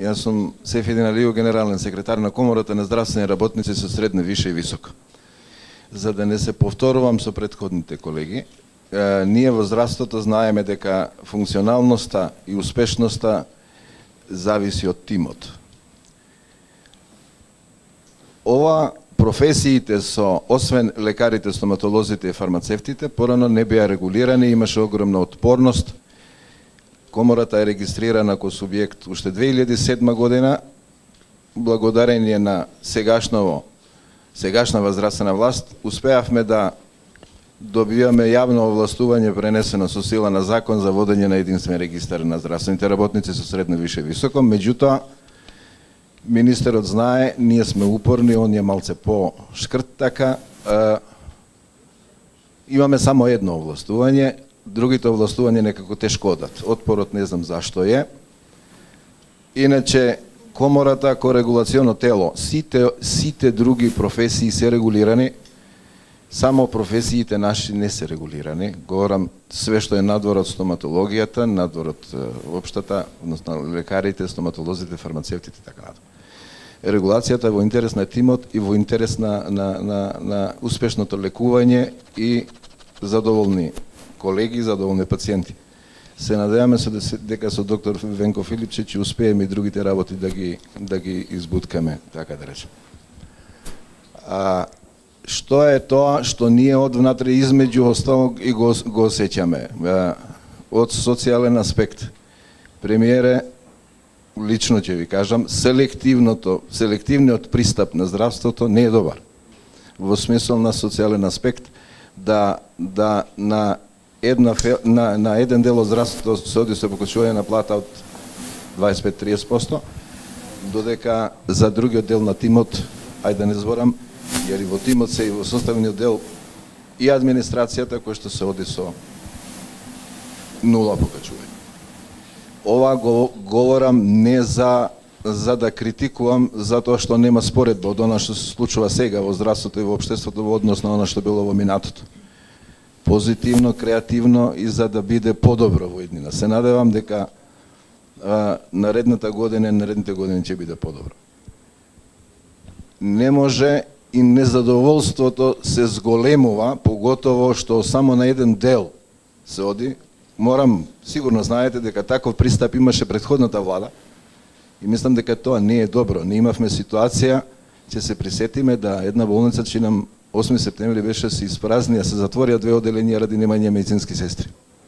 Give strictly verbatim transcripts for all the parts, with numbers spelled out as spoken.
Јас сум Сефедин Алиев, генерален секретар на Комората на здравствени работници со средно, више и високо. За да не се повторувам со претходните колеги, е, ние во здравството знаеме дека функционалноста и успешноста зависи од тимот. Ова професиите со, освен лекарите, стоматолозите и фармацевтите, порано не беа регулирани, имаше огромна отпорност. Комората е регистрирана како субјект уште две илјади и седма година, благодарение на сегашново, сегашна здравствена власт, успеавме да добиваме јавно овластување пренесено со сила на закон за водење на единствен регистар на здравствените работници со средно, више и високо. Меѓутоа, министерот знае, ние сме упорни, он е малце по-шкрт така. Е, имаме само едно овластување, другите овластувања некако тешко одат. Отпорот не знам зашто е. Иначе, Комората ко регулационо тело, сите, сите други професии се регулирани, само професиите наши не се регулирани. Говорам све што е надвор од стоматологијата, надвор од општата, односно лекарите, стоматолозите, фармацевтите и така натаму. Регулацијата во интерес на тимот и во интерес на, на, на, на успешното лекување и задоволни колеги, задоволни пациенти. Се надеваме се дека со доктор Венко Филипче ќе успееме и другите работи да ги да ги избуткаме, така да речем. А што е тоа што ние од внатре измеѓу остало и го, го осеќаме? Од социјален аспект, премиере, лично ќе ви кажам, селективното, селективниот пристап на здравството не е добар. Во смисол на социјален аспект, да, да на, една, на, на еден дел од здравството се оди со покачување на плата од дваесет и пет до триесет проценти, додека за другиот дел на тимот, ајде да не зборам, jer i во тимот се и во составниот дел и администрацијата кој што се оди со нула покачување. Ова го говорам не за за да критикувам затоа што нема споредба од она што се случува сега во здравството и во општеството во однос на она што било во минатото. Позитивно, креативно и за да биде подобро во иднина. Се надевам дека а, наредната година, наредните години ќе биде подобро. Не може и незадоволството се зголемува, поготово што само на еден дел се оди. Морам, сигурно знаете дека таков пристап имаше претходната влада и мислам дека тоа не е добро. Не имавме ситуација, ќе се присетиме да една болница, че нам осми септември беше се испразни, а се затворија две оделенија ради немање медицински сестри.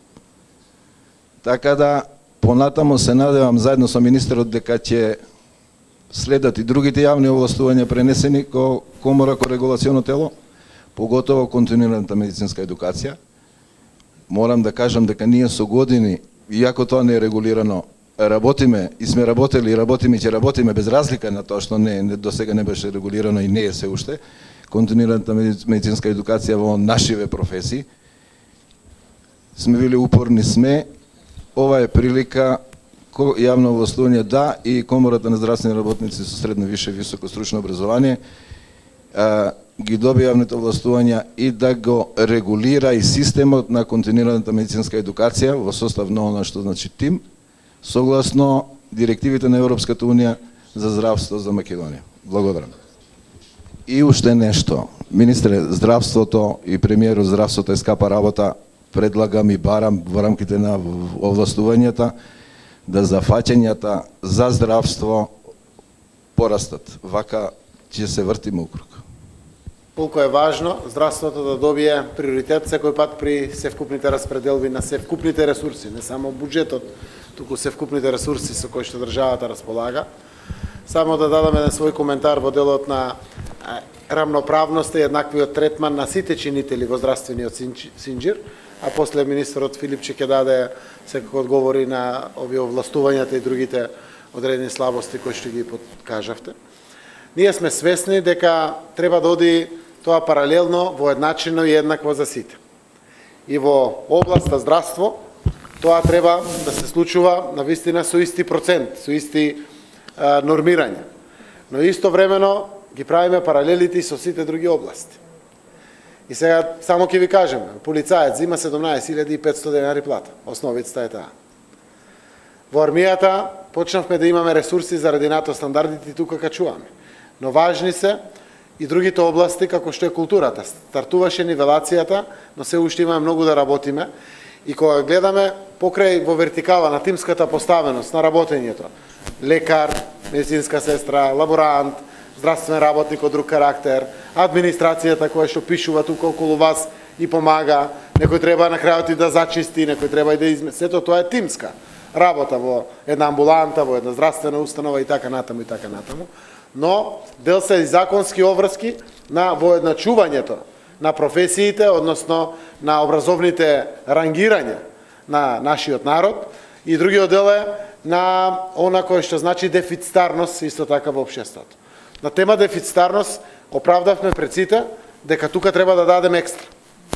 Така да, понатамо се надевам заедно со министерот дека ќе следат и другите јавни овластувања пренесени ко Комора, ко регулационо тело, поготово континуираната медицинска едукација. Морам да кажам дека ние со години, иако тоа не е регулирано, работиме и сме работели и работиме и ќе работиме без разлика на тоа што не, не до сега не беше регулирано и не е се уште, континуираната медицинска едукација во нашиве професии. Сме били упорни сме, ова е прилика јавно овластување да и Комората на здравствени работници со средно, више и високо стручно образование а, ги доби јавните овластувања и да го регулира и системот на континуираната медицинска едукација во состав на она што значи тим, согласно директивите на Европската унија за здравство за Македонија. Благодарам. И уште нешто. Министре, здравството и премиерот здравството е скапа работа, предлагам и барам во рамките на овластувањата да зафаќањата за здравство порастат. Вака ќе се вртиме укруг. Колку е важно здравството да добие приоритет секој пат при севкупните распределби на севкупните ресурси, не само буџетот, туку севкупните ресурси со кои што државата располага. Само да дадам еден свој коментар во делот на рамноправноста и еднаквиот третман на сите чинители во здравствениот синџир, а после министерот Филипче ќе даде секако одговори на овие овластувањата и другите одредени слабости кои што ги подкажавте. Ние сме свесни дека треба да оди тоа паралелно, воедначено и еднакво за сите. И во областа здравство, тоа треба да се случува на вистина со исти процент, со исти а, нормирања. Но истовремено ги правиме паралелите и со сите други области. И сега само ќе ви кажем, полицаец зима седумнаесет илјади и петстотини денари плата, основицата е таа. Во армијата почнавме да имаме ресурси заради НАТО стандардите и тука качуваме. Но важни се и другите области, како што е културата. Стартуваше нивелацијата, но се уште имаме многу да работиме. И кога гледаме покрај во вертикала на тимската поставеност, на работењето, лекар, медицинска сестра, лаборант, здравствен работник од друг карактер, администрацијата која што пишува тука околу вас и помага, некој треба на крајот и да зачисти, некој треба и да изме... Сето тоа е тимска работа во една амбуланта, во една здравствена установа и така натаму и така натаму. Но дел се и законски обврски на воедначувањето на професиите, односно на образовните рангирања на нашиот народ, и другиот дел е на она кој што значи дефицитарност исто така во општеството. На тема дефицитарност оправдавме пред сите дека тука треба да дадеме екстра.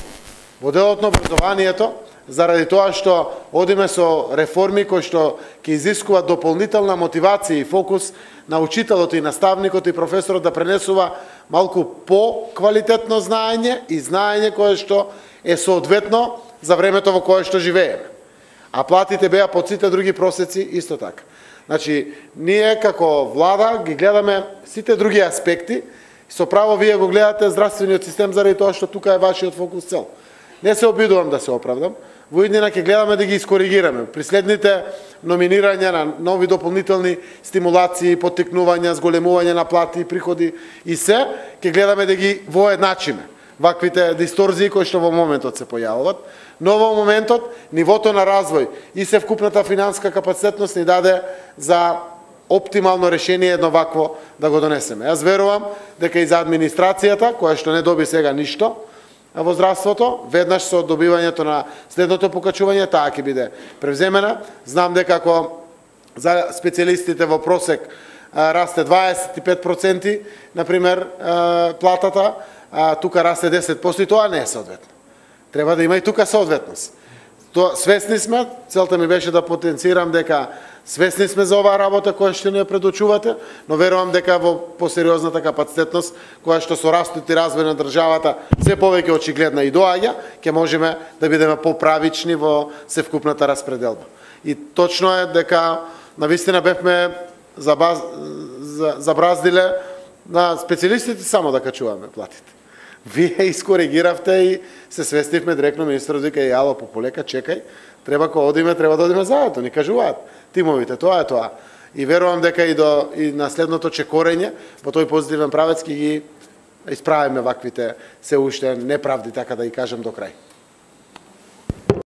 Во делот на образованието, заради тоа што одиме со реформи кои што ќе изискуваат дополнителна мотивација и фокус на учителот и наставникот и професорот да пренесува малку по-квалитетно знаење и знаење кое што е соодветно за времето во кое што живееме. А платите беа под сите други просеци исто така. Значи, ние како влада ги гледаме сите други аспекти, и со право вие го гледате здравствениот систем заради тоа што тука е вашиот фокус цел. Не се обидувам да се оправдам, во иднина ќе гледаме да ги искоригираме. При следните номинирања на нови дополнителни стимулации, поттикнувања, зголемување на плати, приходи и се, ќе гледаме да ги воедначиме ваквите дисторзии кои што во моментот се појавуваат. Но во моментот нивото на развој и севкупната финансиска капацитетност ни даде за оптимално решение едно вакво да го донесеме. Јас верувам дека и за администрацијата, која што не доби сега ништо во здравството, веднаш со добивањето на следното покачување, таа ќе биде превземена. Знам дека ако за специјалистите во просек расте дваесет и пет проценти, например, платата, тука расте десет проценти, тоа не е соодветно. Треба да има и тука соодветност. Тоа свесни сме, целта ми беше да потенцирам дека свесни сме за оваа работа која што ни ја предочувате, но верувам дека во посериозната капацитетност која што со растот и развој на државата се повеќе очигледна и доаѓа, ќе можеме да бидеме поправични во севкупната распределба. И точно е дека навистина бевме забраздиле на специјалистите само да качуваме платите. Вие искоригиравте и се свестивме директно, министерот вика и ало пополека, чекај, треба кога одиме, треба да одиме заедно, ни кажуваат тимовите, тоа е тоа. И верувам дека и до и на следното чекорење во тој позитивен правец ќе ги исправиме ваквите се уште неправди, така да ги кажем, до крај.